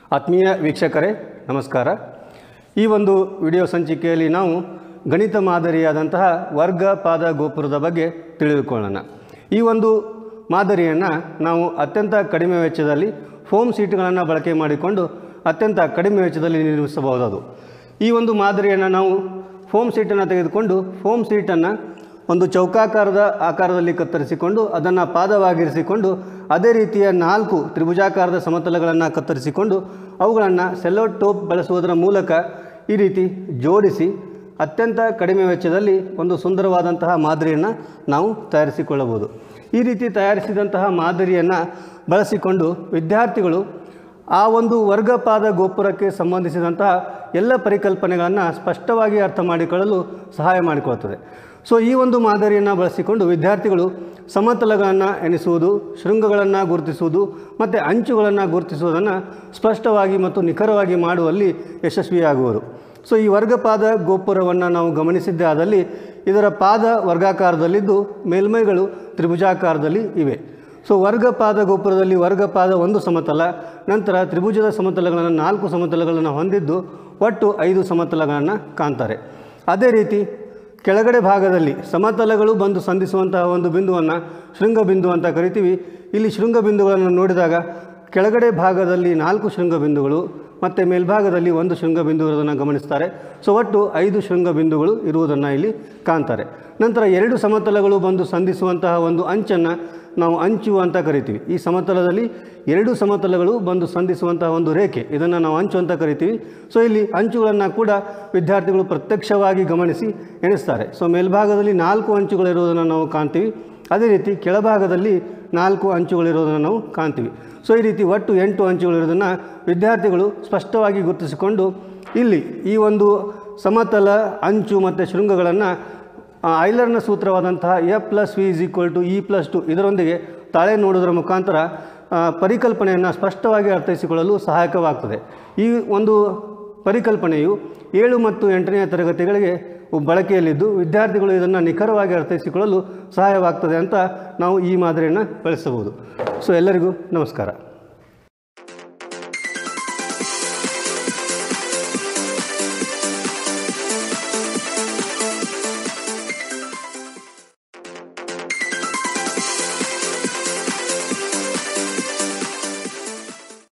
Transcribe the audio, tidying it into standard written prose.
ಆತ್ಮೀಯ ವೀಕ್ಷಕರೇ ನಮಸ್ಕಾರ. ಈ ಒಂದು ವಿಡಿಯೋ ಸಂಚಿಕೆಯಲ್ಲಿ ನಾವು ಗಣಿತ ಮಾದರಿಯಾದಂತಹ ವರ್ಗ ಪಾದ ಗೋಪುರದ ಬಗ್ಗೆ ತಿಳಿದುಕೊಳ್ಳೋಣ. ಈ ಒಂದು ಮಾದರಿಯನ್ನು ನಾವು ಅತ್ಯಂತ ಕಡಿಮೆ ವೆಚ್ಚದಲ್ಲಿ ಫೋಮ್ ಸೀಟ್ಗಳನ್ನು ಬಳಕೆ ಮಾಡಿಕೊಂಡು ಅತ್ಯಂತ ಕಡಿಮೆ ವೆಚ್ಚದಲ್ಲಿ ನಿರ್ಮಿಸಬಹುದಾದ ಈ ಒಂದು ಮಾದರಿಯನ್ನು ನಾವು ಫೋಮ್ ಸೀಟನ್ನು ತೆಗೆದುಕೊಂಡು ಫೋಮ್ ಸೀಟನ್ನು ಒಂದು ಚೌಕಾಕಾರದ ಆಕಾರದಲ್ಲಿ ಕತ್ತರಿಸಿಕೊಂಡು ಅದನ್ನು ಪಾದವಾಗಿರಿಸಿಕೊಂಡು ಅದೇ ರೀತಿಯ 4 ತ್ರಿಭುಜಾಕಾರದ ಸಮತಲಗಳನ್ನು ಕತ್ತರಿಸಿಕೊಂಡು ಅವುಗಳನ್ನು ಸೆಲ್ಲೋ ಟೋಪ್ ಬಳಸುವುದರ ಮೂಲಕ ಈ ರೀತಿ ಜೋಡಿಸಿ ಅತ್ಯಂತ ಕಡಿಮೆ ವೆಚ್ಚದಲ್ಲಿ ಒಂದು ಸುಂದರವಾದಂತಹ ಮಾದರಿಯನ್ನು ನಾವು ತಯಾರಿಸಿಕೊಳ್ಳಬಹುದು. ಈ ರೀತಿ ತಯಾರಿಸಿದಂತಹ ಮಾದರಿಯನ್ನು ಬಳಸಿಕೊಂಡು ವಿದ್ಯಾರ್ಥಿಗಳು ಆ ಒಂದು ವರ್ಗಪಾದ ಗೋಪುರಕ್ಕೆ ಸಂಬಂಧಿಸಿದಂತಹ ಎಲ್ಲ ಪರಿಕಲ್ಪನೆಗಳನ್ನು ಸ್ಪಷ್ಟವಾಗಿ ಅರ್ಥ ಮಾಡಿಕೊಳ್ಳಲು ಸಹಾಯ ಮಾಡಿಕೊಳ್ತದೆ. ಸೊ ಈ ಒಂದು ಮಾದರಿಯನ್ನು ಬಳಸಿಕೊಂಡು ವಿದ್ಯಾರ್ಥಿಗಳು ಸಮತಲಗಳನ್ನು ಎಣಿಸುವುದು, ಶೃಂಗಗಳನ್ನು ಗುರುತಿಸುವುದು ಮತ್ತು ಅಂಚುಗಳನ್ನು ಗುರುತಿಸುವುದನ್ನು ಸ್ಪಷ್ಟವಾಗಿ ಮತ್ತು ನಿಖರವಾಗಿ ಮಾಡುವಲ್ಲಿ ಯಶಸ್ವಿಯಾಗುವರು. ಸೊ ಈ ವರ್ಗಪಾದ ಗೋಪುರವನ್ನು ನಾವು ಗಮನಿಸಿದ್ದೇ ಆದಲ್ಲಿ ಇದರ ಪಾದ ವರ್ಗಾಕಾರದಲ್ಲಿದ್ದು ಮೇಲ್ಮೈಗಳು ತ್ರಿಭುಜಾಕಾರದಲ್ಲಿ ಇವೆ. ಸೊ ವರ್ಗಪಾದ ಗೋಪುರದಲ್ಲಿ ವರ್ಗಪಾದ ಒಂದು ಸಮತಲ, ನಂತರ ತ್ರಿಭುಜದ ಸಮತಲಗಳನ್ನು 4 ಸಮತಲಗಳನ್ನು ಹೊಂದಿದ್ದು ಒಟ್ಟು 5 ಸಮತಲಗಳನ್ನು ಕಾಣ್ತಾರೆ. ಅದೇ ರೀತಿ ಕೆಳಗಡೆ ಭಾಗದಲ್ಲಿ ಸಮತಲಗಳು ಬಂದು ಸಂಧಿಸುವಂತಹ ಒಂದು ಬಿಂದುವನ್ನು ಶೃಂಗ ಬಿಂದು ಅಂತ ಕರಿತೀವಿ. ಇಲ್ಲಿ ಶೃಂಗ ಬಿಂದುಗಳನ್ನು ನೋಡಿದಾಗ ಕೆಳಗಡೆ ಭಾಗದಲ್ಲಿ 4 ಶೃಂಗ ಬಿಂದುಗಳು ಮತ್ತು ಮೇಲ್ಭಾಗದಲ್ಲಿ 1 ಶೃಂಗ ಬಿಂದು ಇರುವುದನ್ನು ಗಮನಿಸ್ತಾರೆ. ಸೊ ಒಟ್ಟು 5 ಶೃಂಗ ಬಿಂದುಗಳು ಇರುವುದನ್ನು ಇಲ್ಲಿ ಕಾಣ್ತಾರೆ. ನಂತರ 2 ಸಮತಲಗಳು ಬಂದು ಸಂಧಿಸುವಂತಹ ಒಂದು ಅಂಚನ್ನು ನಾವು ಅಂಚು ಅಂತ ಕರಿತೀವಿ. ಈ ಸಮತಲದಲ್ಲಿ 2 ಸಮತಲಗಳು ಬಂದು ಸಂಧಿಸುವಂತಹ ಒಂದು ರೇಖೆ, ಇದನ್ನು ನಾವು ಅಂಚು ಅಂತ ಕರಿತೀವಿ. ಸೊ ಇಲ್ಲಿ ಅಂಚುಗಳನ್ನು ಕೂಡ ವಿದ್ಯಾರ್ಥಿಗಳು ಪ್ರತ್ಯಕ್ಷವಾಗಿ ಗಮನಿಸಿ ಎಣಿಸ್ತಾರೆ. ಸೊ ಮೇಲ್ಭಾಗದಲ್ಲಿ 4 ಅಂಚುಗಳಿರುವುದನ್ನು ನಾವು ಕಾಣ್ತೀವಿ. ಅದೇ ರೀತಿ ಕೆಳಭಾಗದಲ್ಲಿ 4 ಅಂಚುಗಳಿರೋದನ್ನು ನಾವು ಕಾಣ್ತೀವಿ. ಸೊ ಈ ರೀತಿ ಒಟ್ಟು 8 ಅಂಚುಗಳಿರೋದನ್ನು ವಿದ್ಯಾರ್ಥಿಗಳು ಸ್ಪಷ್ಟವಾಗಿ ಗುರುತಿಸಿಕೊಂಡು ಇಲ್ಲಿ ಈ ಒಂದು ಸಮತಲ, ಅಂಚು ಮತ್ತು ಶೃಂಗಗಳನ್ನು ಐಲರ್ನ ಸೂತ್ರವಾದಂತಹ F+V=E+2 ಇದರೊಂದಿಗೆ ತಾಳೆ ನೋಡುವುದರ ಮುಖಾಂತರ ಪರಿಕಲ್ಪನೆಯನ್ನು ಸ್ಪಷ್ಟವಾಗಿ ಅರ್ಥೈಸಿಕೊಳ್ಳಲು ಸಹಾಯಕವಾಗ್ತದೆ. ಈ ಒಂದು ಪರಿಕಲ್ಪನೆಯು 7 ಮತ್ತು 8ನೇ ತರಗತಿಗಳಿಗೆ ಬಳಕೆಯಲ್ಲಿದ್ದು ವಿದ್ಯಾರ್ಥಿಗಳು ಇದನ್ನು ನಿಖರವಾಗಿ ಅರ್ಥೈಸಿಕೊಳ್ಳಲು ಸಹಾಯವಾಗ್ತದೆ ಅಂತ ನಾವು ಈ ಮಾದರಿಯನ್ನು ಬಳಸಬಹುದು. ಸೊ ಎಲ್ಲರಿಗೂ ನಮಸ್ಕಾರ.